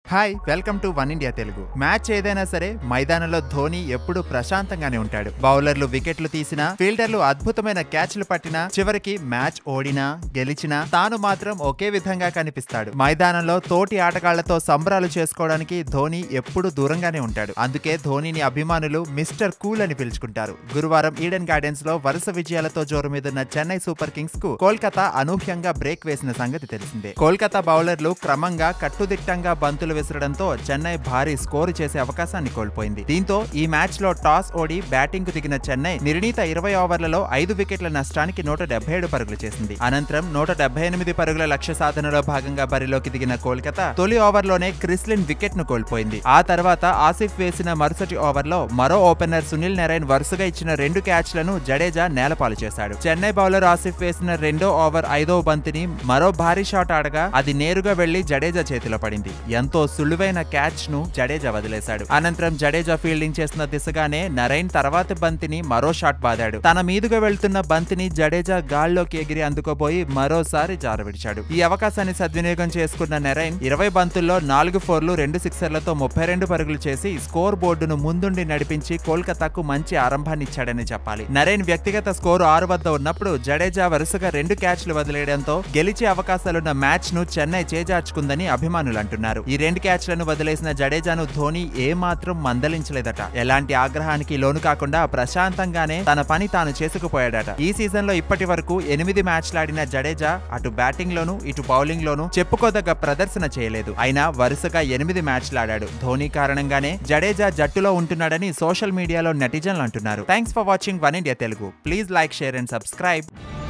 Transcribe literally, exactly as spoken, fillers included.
Hi welcome to one India Telugu. Match ఏదైనా సరే మైదానంలో ధోని ఎప్పుడు ప్రశాంతంగానే ఉంటాడు. బౌలర్లు వికెట్లు తీసినా, ఫీల్డర్లు అద్భుతమైన క్యాచ్లు పట్టినా, చివరికి మ్యాచ్ ఓడినా గెలిచినా తాను మాత్రం ఒకే విధంగా కనిపిస్తాడు. మైదానంలో తోటి ఆటగాళ్లతో సంబరాలు చేసుకోవడానికి ధోని ఎప్పుడు దూరంగానే ఉంటాడు. అందుకే ధోనిని అభిమానులు మిస్టర్ కూల్ అని పిలుచుకుంటారు. గురువారం ఈడెన్ గార్డెన్స్ లో వరుస విజయాలతో జోరు మీదున్న చెన్నై సూపర్ కింగ్స్ కు కోల్కతా అనూహ్యంగా బ్రేక్ వేసిన సంగతి తెలిసిందే. కోల్కతా బౌలర్లు క్రమంగా కట్టుదిట్టంగా బంతులు విసరడంతో చెన్నై భారీ స్కోరు చేసే అవకాశాన్ని కోల్పోయింది. దీంతో ఈ మ్యాచ్ లో టాస్ ఓడి బ్యాటింగ్ కు దిగిన చెన్నై నిర్ణీత ఇరవై ఓవర్లలో ఐదు వికెట్ల నష్టానికి నూట డెబ్బై ఏడు పరుగులు చేసింది. అనంతరం నూట డెబ్బై ఎనిమిది పరుగుల లక్ష్య సాధనలో భాగంగా బరిలోకి దిగిన కోల్కతా తొలి ఓవర్లోనే క్రిస్లిన్ వికెట్ ను కోల్పోయింది. ఆ తర్వాత ఆసిఫ్ వేసిన మరుసటి ఓవర్లో మరో ఓపెనర్ సునీల్ నరైన్ వరుసగా ఇచ్చిన రెండు క్యాచ్లను జడేజా నేలపాలు చేశాడు. చెన్నై బౌలర్ ఆసిఫ్ వేసిన రెండో ఓవర్ ఐదో బంతిని మరో భారీ షాట్ ఆడగా అది నేరుగా వెళ్లి జడేజా చేతిలో పడింది. ఎంతో సులువైన క్యాచ్ ను జడేజా వదిలేశాడు. అనంతరం జడేజా ఫీల్డింగ్ చేసిన దిశగానే నరైన్ తర్వాతి బంతిని మరో షాట్ బాదాడు. తన మీదుగా వెళ్తున్న బంతిని జడేజా గాల్లోకి ఎగిరి అందుకోబోయి మరోసారి జారవిడిచాడు. ఈ అవకాశాన్ని సద్వినియోగం చేసుకున్న నరైన్ ఇరవై బంతుల్లో నాలుగు ఫోర్లు రెండు సిక్సర్లతో ముప్పై రెండు పరుగులు చేసి స్కోర్ బోర్డును ముందుండి నడిపించి కోల్కతాకు మంచి ఆరంభాన్ని ఇచ్చాడని చెప్పాలి. నరైన్ వ్యక్తిగత స్కోరు ఆరు వద్ద ఉన్నప్పుడు జడేజా వరుసగా రెండు క్యాచ్లు వదిలేయడంతో గెలిచే అవకాశాలున్న మ్యాచ్ ను చెన్నై చేజార్చుకుందని అభిమానులు అంటున్నారు. ఈ రెండు క్యాచ్లను వదిలేసిన జడేజాను ధోని ఏమాత్రం మందలించలేదట. ఎలాంటి ఆగ్రహానికి లోను కాకుండా ప్రశాంతంగానే తన పని తాను చేసుకుపోయాడట. ఈ సీజన్ లో ఇప్పటి వరకు ఎనిమిది మ్యాచ్లాడిన జడేజా అటు బ్యాటింగ్ లోను ఇటు బౌలింగ్ లోను చెప్పుకోదగ్గ ప్రదర్శన చేయలేదు. అయినా వరుసగా ఎనిమిది మ్యాచ్లాడాడు. ధోని కారణంగానే జడేజా జట్టులో ఉంటున్నాడని సోషల్ మీడియాలో నెటిజన్లు అంటున్నారు. Thanks for watching one India Telugu. Please like, share and subscribe.